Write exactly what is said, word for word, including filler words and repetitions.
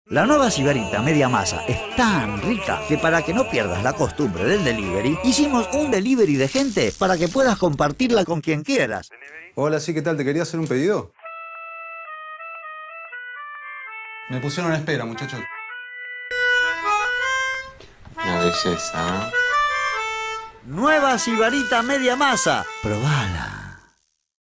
La nueva Sibarita media masa es tan rica que para que no pierdas la costumbre del delivery, hicimos un delivery de gente para que puedas compartirla con quien quieras. Hola, sí, ¿qué tal? ¿Te quería hacer un pedido? Me pusieron en espera, muchachos. Una belleza, ¿eh? Nueva Sibarita media masa. Probala.